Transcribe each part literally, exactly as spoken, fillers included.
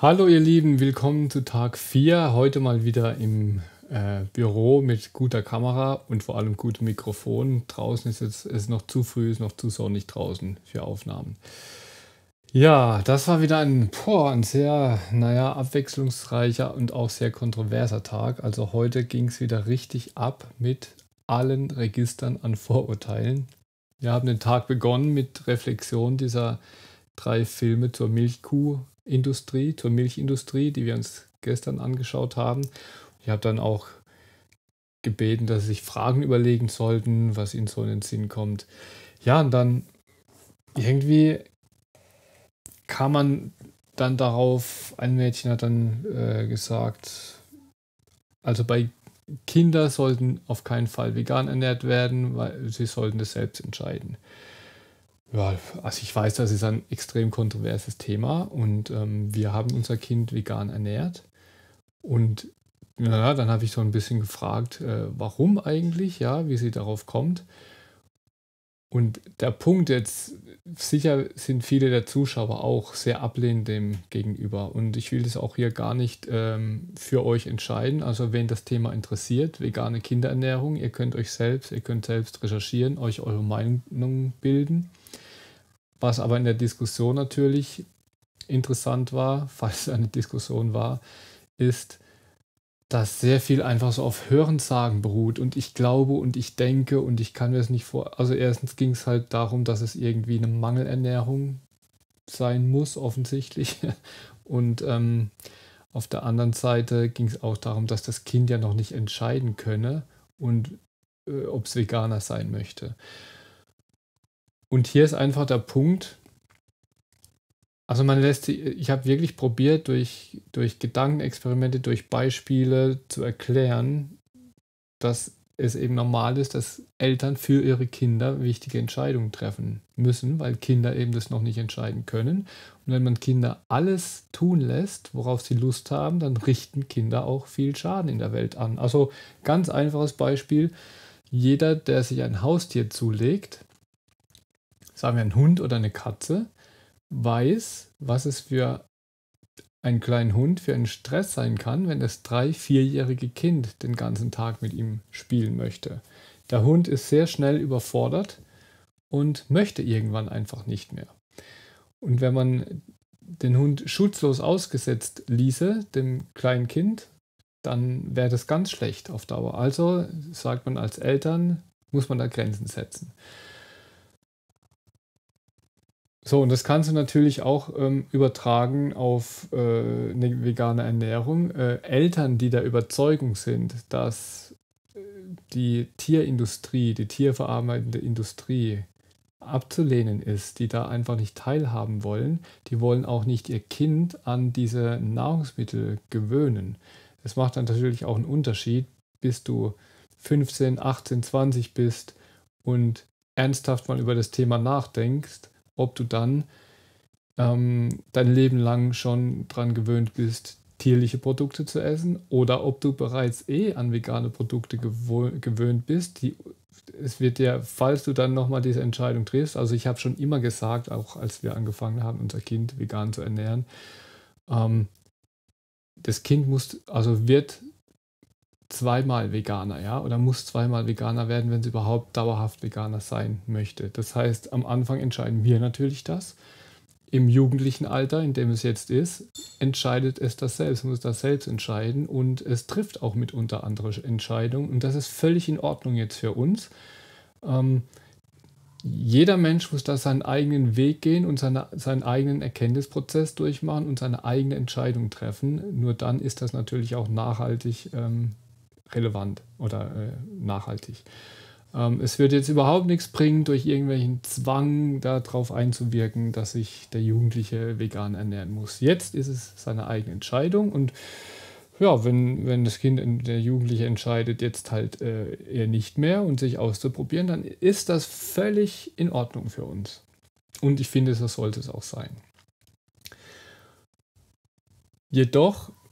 Hallo ihr Lieben, willkommen zu Tag vier. Heute mal wieder im äh, Büro mit guter Kamera und vor allem gutem Mikrofon. Draußen ist es ist noch zu früh, ist noch zu sonnig draußen für Aufnahmen. Ja, das war wieder ein, boah, ein sehr, naja, abwechslungsreicher und auch sehr kontroverser Tag. Also heute ging es wieder richtig ab mit allen Registern an Vorurteilen. Wir haben den Tag begonnen mit Reflexion dieser drei Filme zur Milchkuhindustrie, zur Milchindustrie, die wir uns gestern angeschaut haben. Ich habe dann auch gebeten, dass sie sich Fragen überlegen sollten, was ihnen so in den Sinn kommt. Ja, und dann irgendwie kam man dann darauf, ein Mädchen hat dann äh, gesagt, also bei Kinder sollten auf keinen Fall vegan ernährt werden, weil sie sollten das selbst entscheiden. Ja, also ich weiß, das ist ein extrem kontroverses Thema und ähm, wir haben unser Kind vegan ernährt. Und ja, dann habe ich so ein bisschen gefragt, äh, warum eigentlich, ja, wie sie darauf kommt. Und der Punkt jetzt, sicher sind viele der Zuschauer auch sehr ablehnend dem gegenüber. Und ich will das auch hier gar nicht ähm, für euch entscheiden. Also wen das Thema interessiert, vegane Kinderernährung, ihr könnt euch selbst, ihr könnt selbst recherchieren, euch eure Meinung bilden. Was aber in der Diskussion natürlich interessant war, falls es eine Diskussion war, ist, dass sehr viel einfach so auf Hörensagen beruht und ich glaube und ich denke und ich kann mir das nicht vor. Also erstens ging es halt darum, dass es irgendwie eine Mangelernährung sein muss, offensichtlich. Und ähm, auf der anderen Seite ging es auch darum, dass das Kind ja noch nicht entscheiden könne und äh, ob es Veganer sein möchte. Und hier ist einfach der Punkt, also man lässt sie, ich habe wirklich probiert, durch, durch Gedankenexperimente, durch Beispiele zu erklären, dass es eben normal ist, dass Eltern für ihre Kinder wichtige Entscheidungen treffen müssen, weil Kinder eben das noch nicht entscheiden können. Und wenn man Kinder alles tun lässt, worauf sie Lust haben, dann richten Kinder auch viel Schaden in der Welt an. Also ganz einfaches Beispiel, jeder, der sich ein Haustier zulegt, sagen wir einen Hund oder eine Katze, weiß, was es für einen kleinen Hund für einen Stress sein kann, wenn das drei-, vierjährige Kind den ganzen Tag mit ihm spielen möchte. Der Hund ist sehr schnell überfordert und möchte irgendwann einfach nicht mehr. Und wenn man den Hund schutzlos ausgesetzt ließe, dem kleinen Kind, dann wäre das ganz schlecht auf Dauer. Also sagt man als Eltern, muss man da Grenzen setzen. So, und das kannst du natürlich auch ähm, übertragen auf äh, eine vegane Ernährung. Äh, Eltern, die der Überzeugung sind, dass äh, die Tierindustrie, die tierverarbeitende Industrie abzulehnen ist, die da einfach nicht teilhaben wollen, die wollen auch nicht ihr Kind an diese Nahrungsmittel gewöhnen. Es macht dann natürlich auch einen Unterschied, bis du fünfzehn, achtzehn, zwanzig bist und ernsthaft mal über das Thema nachdenkst, ob du dann ähm, dein Leben lang schon dran gewöhnt bist, tierliche Produkte zu essen oder ob du bereits eh an vegane Produkte gewoh- gewöhnt bist. Die, es wird dir, falls du dann nochmal diese Entscheidung triffst, also ich habe schon immer gesagt, auch als wir angefangen haben, unser Kind vegan zu ernähren, ähm, das Kind muss, also wird zweimal Veganer, ja, oder muss zweimal Veganer werden, wenn sie überhaupt dauerhaft Veganer sein möchte. Das heißt, am Anfang entscheiden wir natürlich das. Im jugendlichen Alter, in dem es jetzt ist, entscheidet es das selbst, muss das selbst entscheiden und es trifft auch mitunter andere Entscheidungen und das ist völlig in Ordnung jetzt für uns. Ähm, jeder Mensch muss da seinen eigenen Weg gehen und seine, seinen eigenen Erkenntnisprozess durchmachen und seine eigene Entscheidung treffen. Nur dann ist das natürlich auch nachhaltig ähm, relevant oder äh, nachhaltig. Ähm, es wird jetzt überhaupt nichts bringen, durch irgendwelchen Zwang darauf einzuwirken, dass sich der Jugendliche vegan ernähren muss. Jetzt ist es seine eigene Entscheidung und ja, wenn, wenn das Kind, der Jugendliche entscheidet, jetzt halt äh, eher nicht mehr und sich auszuprobieren, dann ist das völlig in Ordnung für uns. Und ich finde, so sollte es auch sein. Jedoch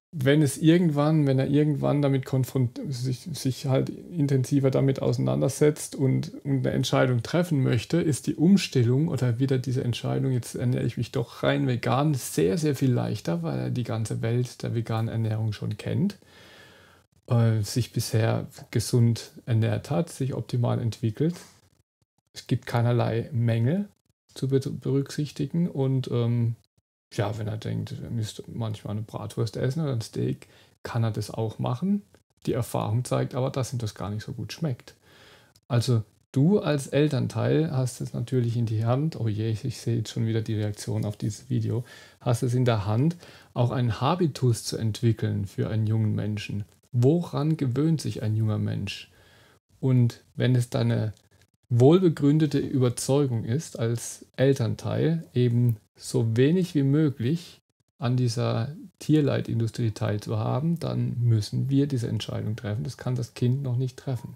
wenn es irgendwann, wenn er irgendwann damit konfront sich, sich halt intensiver damit auseinandersetzt und, und eine Entscheidung treffen möchte, ist die Umstellung oder wieder diese Entscheidung, jetzt ernähre ich mich doch rein vegan, sehr, sehr viel leichter, weil er die ganze Welt der veganen Ernährung schon kennt, äh, sich bisher gesund ernährt hat, sich optimal entwickelt. Es gibt keinerlei Mängel zu be berücksichtigen und ähm, ja, wenn er denkt, er müsste manchmal eine Bratwurst essen oder ein Steak, kann er das auch machen. Die Erfahrung zeigt aber, dass ihm das gar nicht so gut schmeckt. Also du als Elternteil hast es natürlich in die Hand, oh je, ich sehe jetzt schon wieder die Reaktion auf dieses Video, hast es in der Hand, auch einen Habitus zu entwickeln für einen jungen Menschen. Woran gewöhnt sich ein junger Mensch? Und wenn es deine wohlbegründete Überzeugung ist, als Elternteil eben so wenig wie möglich an dieser Tierleitindustrie teilzuhaben, dann müssen wir diese Entscheidung treffen. Das kann das Kind noch nicht treffen.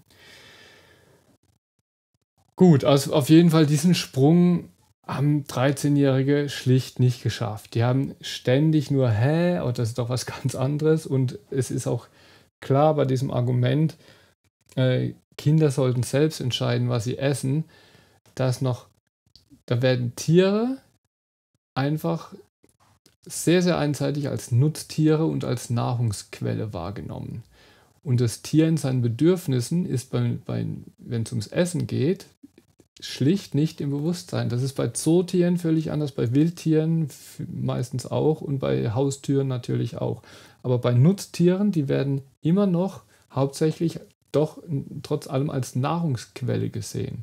Gut, also auf jeden Fall diesen Sprung haben dreizehnjährige schlicht nicht geschafft. Die haben ständig nur, hä, oh, das ist doch was ganz anderes. Und es ist auch klar bei diesem Argument, äh, Kinder sollten selbst entscheiden, was sie essen, dass noch, da werden Tiere einfach sehr, sehr einseitig als Nutztiere und als Nahrungsquelle wahrgenommen. Und das Tier in seinen Bedürfnissen ist, bei, bei, wenn es ums Essen geht, schlicht nicht im Bewusstsein. Das ist bei Zootieren völlig anders, bei Wildtieren meistens auch und bei Haustüren natürlich auch. Aber bei Nutztieren, die werden immer noch hauptsächlich doch trotz allem als Nahrungsquelle gesehen.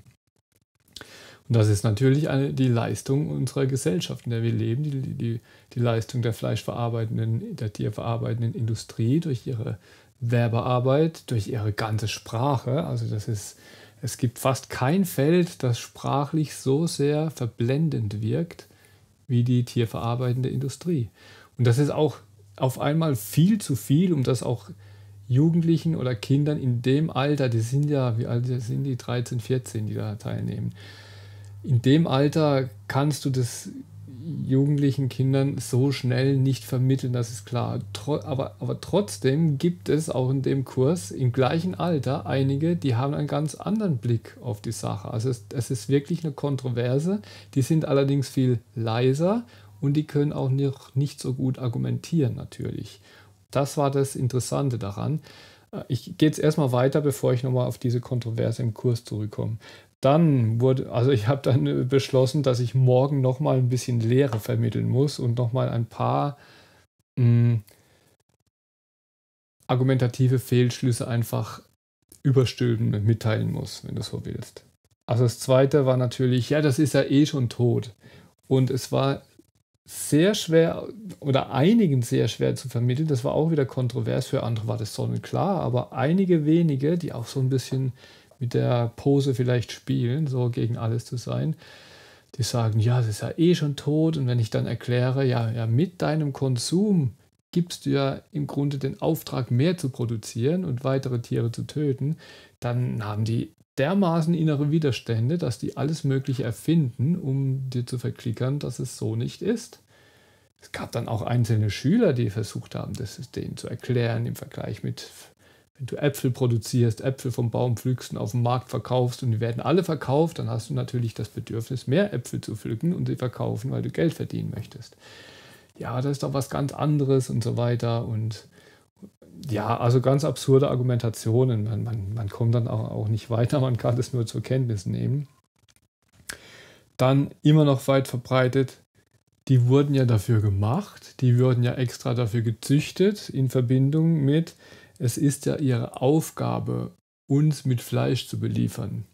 Und das ist natürlich eine, die Leistung unserer Gesellschaft, in der wir leben, die, die, die Leistung der fleischverarbeitenden, der tierverarbeitenden Industrie durch ihre Werbearbeit, durch ihre ganze Sprache. Also das ist, es gibt fast kein Feld, das sprachlich so sehr verblendend wirkt wie die tierverarbeitende Industrie. Und das ist auch auf einmal viel zu viel, um das auch Jugendlichen oder Kindern in dem Alter, die sind ja, wie alt sind die, dreizehn, vierzehn, die da teilnehmen. In dem Alter kannst du das jugendlichen Kindern so schnell nicht vermitteln, das ist klar. Tro aber, aber trotzdem gibt es auch in dem Kurs im gleichen Alter einige, die haben einen ganz anderen Blick auf die Sache. Also es, es ist wirklich eine Kontroverse, die sind allerdings viel leiser und die können auch noch nicht so gut argumentieren natürlich. Das war das Interessante daran. Ich gehe jetzt erstmal weiter, bevor ich nochmal auf diese Kontroverse im Kurs zurückkomme. Dann wurde, also ich habe dann beschlossen, dass ich morgen nochmal ein bisschen Lehre vermitteln muss und nochmal ein paar mh, argumentative Fehlschlüsse einfach überstülpen mitteilen muss, wenn du so willst. Also das zweite war natürlich, ja, das ist ja eh schon tot. Und es war sehr schwer oder einigen sehr schwer zu vermitteln. Das war auch wieder kontrovers, für andere war das sonnenklar, aber einige wenige, die auch so ein bisschen mit der Pose vielleicht spielen, so gegen alles zu sein, die sagen, ja, das ist ja eh schon tot. Und wenn ich dann erkläre, ja, ja, mit deinem Konsum gibst du ja im Grunde den Auftrag, mehr zu produzieren und weitere Tiere zu töten, dann haben die dermaßen innere Widerstände, dass die alles Mögliche erfinden, um dir zu verklickern, dass es so nicht ist. Es gab dann auch einzelne Schüler, die versucht haben, das denen zu erklären im Vergleich mit, wenn du Äpfel produzierst, Äpfel vom Baum pflückst und auf dem Markt verkaufst und die werden alle verkauft, dann hast du natürlich das Bedürfnis, mehr Äpfel zu pflücken und sie verkaufen, weil du Geld verdienen möchtest. Ja, das ist doch was ganz anderes und so weiter und ja, also ganz absurde Argumentationen. Man, man, man kommt dann auch, auch nicht weiter, man kann das nur zur Kenntnis nehmen. Dann immer noch weit verbreitet, die wurden ja dafür gemacht, die wurden ja extra dafür gezüchtet in Verbindung mit, es ist ja ihre Aufgabe, uns mit Fleisch zu beliefern.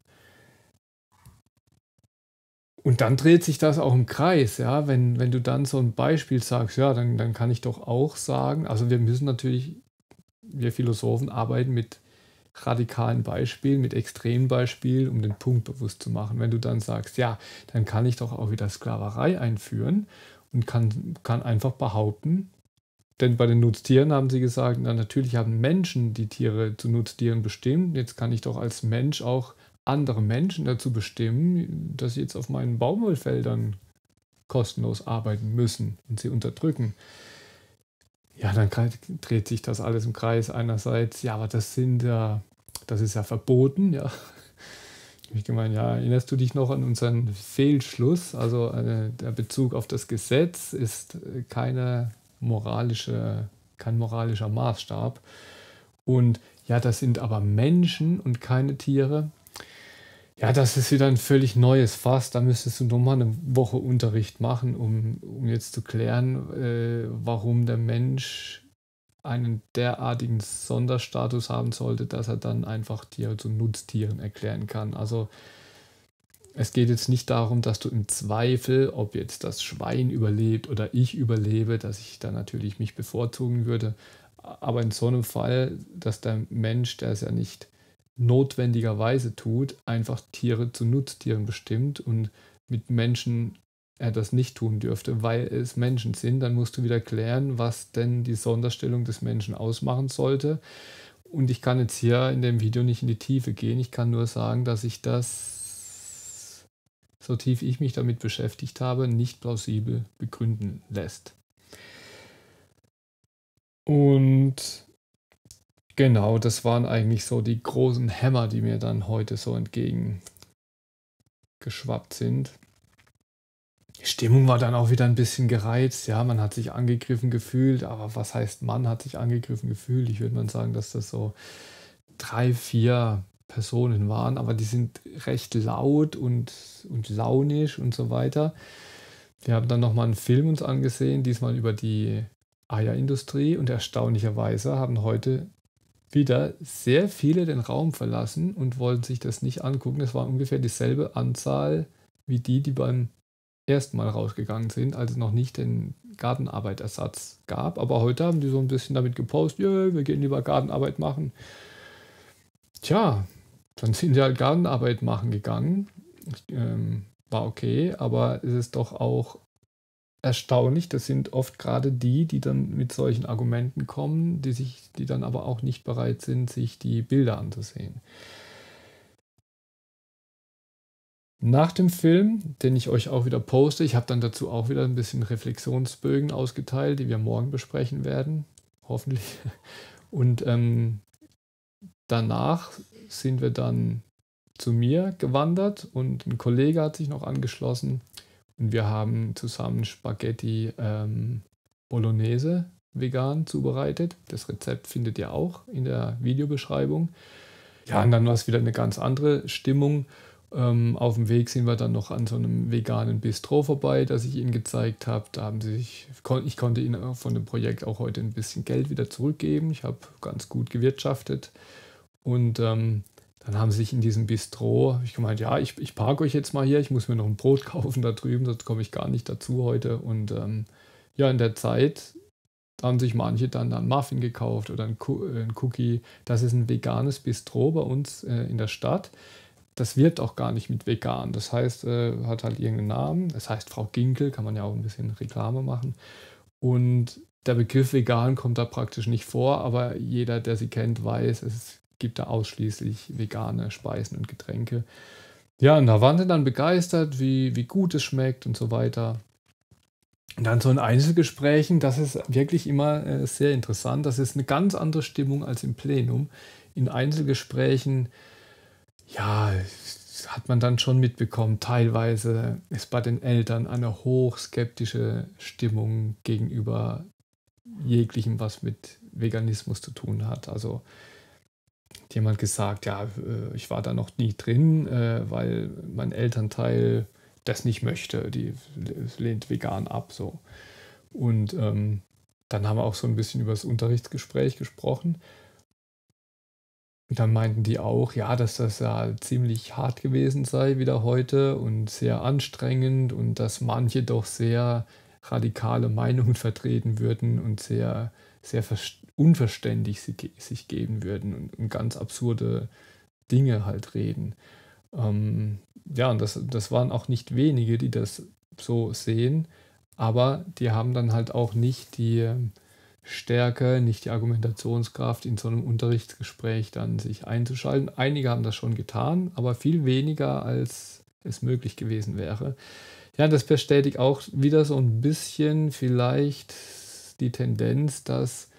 Und dann dreht sich das auch im Kreis, ja, wenn, wenn du dann so ein Beispiel sagst, ja, dann, dann kann ich doch auch sagen, also wir müssen natürlich, wir Philosophen arbeiten mit radikalen Beispielen, mit extremen Beispielen, um den Punkt bewusst zu machen. Wenn du dann sagst, ja, dann kann ich doch auch wieder Sklaverei einführen und kann, kann einfach behaupten, denn bei den Nutztieren haben sie gesagt, na, natürlich haben Menschen die Tiere zu Nutztieren bestimmt, jetzt kann ich doch als Mensch auch andere Menschen dazu bestimmen, dass sie jetzt auf meinen Baumwollfeldern kostenlos arbeiten müssen und sie unterdrücken. Ja, dann krei- dreht sich das alles im Kreis. Einerseits, ja, aber das sind ja, das ist ja verboten, ja. Hab ich gemeint, ja, erinnerst du dich noch an unseren Fehlschluss? Also äh, der Bezug auf das Gesetz ist äh, keine moralische, kein moralischer Maßstab. Und ja, das sind aber Menschen und keine Tiere. Ja, das ist wieder ein völlig neues Fass. Da müsstest du nochmal eine Woche Unterricht machen, um, um jetzt zu klären, äh, warum der Mensch einen derartigen Sonderstatus haben sollte, dass er dann einfach Tiere zu Nutztieren erklären kann. Also es geht jetzt nicht darum, dass du im Zweifel, ob jetzt das Schwein überlebt oder ich überlebe, dass ich dann natürlich mich bevorzugen würde. Aber in so einem Fall, dass der Mensch, der es ja nicht notwendigerweise tut, einfach Tiere zu Nutztieren bestimmt und mit Menschen er das nicht tun dürfte, weil es Menschen sind, dann musst du wieder klären, was denn die Sonderstellung des Menschen ausmachen sollte. Und ich kann jetzt hier in dem Video nicht in die Tiefe gehen. Ich kann nur sagen, dass ich das, so tief ich mich damit beschäftigt habe, nicht plausibel begründen lässt. Und genau, das waren eigentlich so die großen Hämmer, die mir dann heute so entgegengeschwappt sind. Die Stimmung war dann auch wieder ein bisschen gereizt. Ja, man hat sich angegriffen gefühlt, aber was heißt man hat sich angegriffen gefühlt? Ich würde mal sagen, dass das so drei, vier Personen waren, aber die sind recht laut und, und launisch und so weiter. Wir haben dann nochmal einen Film uns angesehen, diesmal über die Eierindustrie, und erstaunlicherweise haben heute wieder sehr viele den Raum verlassen und wollten sich das nicht angucken. Es war ungefähr dieselbe Anzahl wie die, die beim ersten Mal rausgegangen sind, als es noch nicht den Gartenarbeitersatz gab. Aber heute haben die so ein bisschen damit gepostet, ja, wir gehen lieber Gartenarbeit machen. Tja, dann sind die halt Gartenarbeit machen gegangen. Ähm, war okay, aber es ist doch auch erstaunlich. Das sind oft gerade die, die dann mit solchen Argumenten kommen, die sich, die dann aber auch nicht bereit sind, sich die Bilder anzusehen. Nach dem Film, den ich euch auch wieder poste, ich habe dann dazu auch wieder ein bisschen Reflexionsbögen ausgeteilt, die wir morgen besprechen werden, hoffentlich. Und ähm, danach sind wir dann zu mir gewandert und ein Kollege hat sich noch angeschlossen und wir haben zusammen Spaghetti ähm, Bolognese vegan zubereitet. Das Rezept findet ihr auch in der Videobeschreibung. Ja, und dann war es wieder eine ganz andere Stimmung. Ähm, auf dem Weg sind wir dann noch an so einem veganen Bistro vorbei, das ich Ihnen gezeigt habe. Da haben sie sich, ich konnte Ihnen von dem Projekt auch heute ein bisschen Geld wieder zurückgeben. Ich habe ganz gut gewirtschaftet. Und ähm, dann haben sie sich in diesem Bistro, hab ich gemeint, ja, ich, ich parke euch jetzt mal hier, ich muss mir noch ein Brot kaufen da drüben, sonst komme ich gar nicht dazu heute. Und ähm, ja, in der Zeit haben sich manche dann einen Muffin gekauft oder ein, ein Cookie. Das ist ein veganes Bistro bei uns äh, in der Stadt. Das wirbt auch gar nicht mit vegan. Das heißt, äh, hat halt irgendeinen Namen. Es heißt Frau Ginkel, kann man ja auch ein bisschen Reklame machen. Und der Begriff vegan kommt da praktisch nicht vor, aber jeder, der sie kennt, weiß, es gibt da ausschließlich vegane Speisen und Getränke. Ja, und da waren sie dann begeistert, wie, wie gut es schmeckt und so weiter. Und dann so in Einzelgesprächen, das ist wirklich immer äh, sehr interessant. Das ist eine ganz andere Stimmung als im Plenum. In Einzelgesprächen, ja, hat man dann schon mitbekommen, teilweise ist bei den Eltern eine hochskeptische Stimmung gegenüber jeglichem, was mit Veganismus zu tun hat. Also hat jemand gesagt, ja, äh, ich war da noch nie drin, äh, weil mein Elternteil das nicht möchte, die lehnt vegan ab. So. Und ähm, dann haben wir auch so ein bisschen über das Unterrichtsgespräch gesprochen. Und dann meinten die auch, ja, dass das ja ziemlich hart gewesen sei wieder heute und sehr anstrengend und dass manche doch sehr radikale Meinungen vertreten würden und sehr, sehr unverständlich sich geben würden und, und ganz absurde Dinge halt reden. Ähm, ja, und das, das waren auch nicht wenige, die das so sehen, aber die haben dann halt auch nicht die Stärke, nicht die Argumentationskraft, in so einem Unterrichtsgespräch dann sich einzuschalten. Einige haben das schon getan, aber viel weniger, als es möglich gewesen wäre. Ja, das bestätigt auch wieder so ein bisschen vielleicht die Tendenz, dass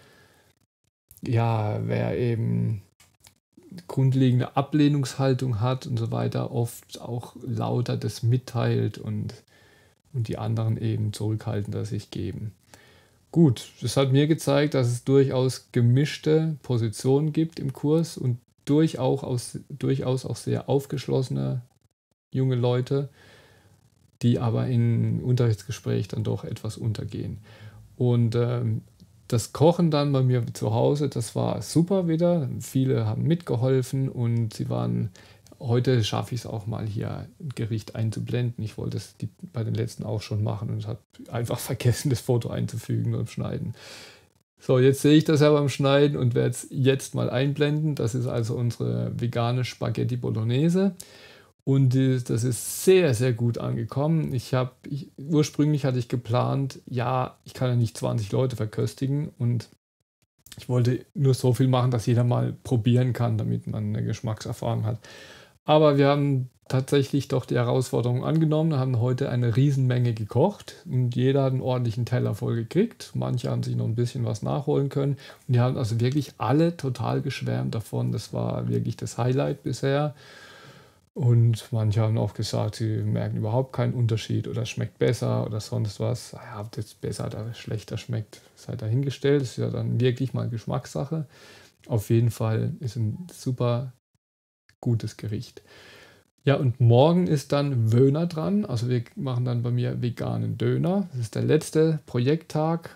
ja, wer eben grundlegende Ablehnungshaltung hat und so weiter, oft auch lauter das mitteilt und, und die anderen eben zurückhaltender sich geben. Gut, das hat mir gezeigt, dass es durchaus gemischte Positionen gibt im Kurs und durchaus, aus, durchaus auch sehr aufgeschlossene junge Leute, die aber im Unterrichtsgespräch dann doch etwas untergehen. Und ähm, das Kochen dann bei mir zu Hause, das war super wieder. Viele haben mitgeholfen und sie waren, heute schaffe ich es auch mal hier ein Gericht einzublenden. Ich wollte es die, bei den letzten auch schon machen und habe einfach vergessen, das Foto einzufügen beim Schneiden. So, jetzt sehe ich das ja beim Schneiden und werde es jetzt mal einblenden. Das ist also unsere vegane Spaghetti Bolognese. Und äh, das ist sehr, sehr gut angekommen. Ich habe, ich, ursprünglich hatte ich geplant, ja, ich kann ja nicht zwanzig Leute verköstigen und ich wollte nur so viel machen, dass jeder mal probieren kann, damit man eine Geschmackserfahrung hat. Aber wir haben tatsächlich doch die Herausforderung angenommen, haben heute eine Riesenmenge gekocht und jeder hat einen ordentlichen Teller voll gekriegt. Manche haben sich noch ein bisschen was nachholen können und die haben also wirklich alle total geschwärmt davon. Das war wirklich das Highlight bisher. Und manche haben auch gesagt, sie merken überhaupt keinen Unterschied oder es schmeckt besser oder sonst was. Ja, ob das besser oder schlechter schmeckt, sei dahingestellt. Das ist ja dann wirklich mal Geschmackssache. Auf jeden Fall ist ein super gutes Gericht. Ja, und morgen ist dann Wöhner dran. Also wir machen dann bei mir veganen Döner. Das ist der letzte Projekttag.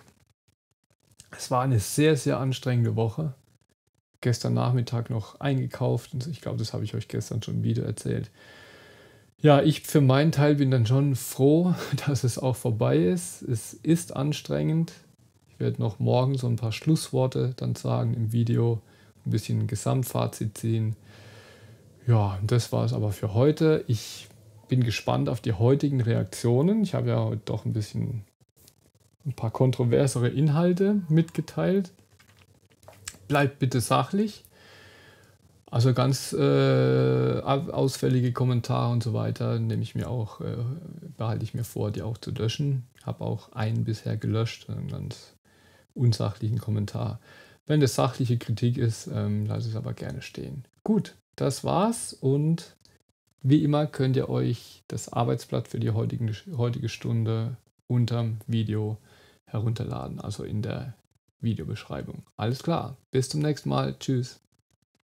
Es war eine sehr, sehr anstrengende Woche. Gestern Nachmittag noch eingekauft und ich glaube, das habe ich euch gestern schon wieder erzählt. Ja, ich für meinen Teil bin dann schon froh, dass es auch vorbei ist. Es ist anstrengend. Ich werde noch morgen so ein paar Schlussworte dann sagen im Video, ein bisschen ein Gesamtfazit ziehen. Ja, das war es aber für heute. Ich bin gespannt auf die heutigen Reaktionen. Ich habe ja heute doch ein bisschen ein paar kontroversere Inhalte mitgeteilt. Bleibt bitte sachlich. Also ganz äh, ausfällige Kommentare und so weiter nehme ich mir auch, äh, behalte ich mir vor, die auch zu löschen. Habe auch einen bisher gelöscht, einen ganz unsachlichen Kommentar. Wenn das sachliche Kritik ist, ähm, lasse ich es aber gerne stehen. Gut, das war's und wie immer könnt ihr euch das Arbeitsblatt für die heutigen, heutige Stunde unterm Video herunterladen, also in der Videobeschreibung. Alles klar, bis zum nächsten Mal. Tschüss.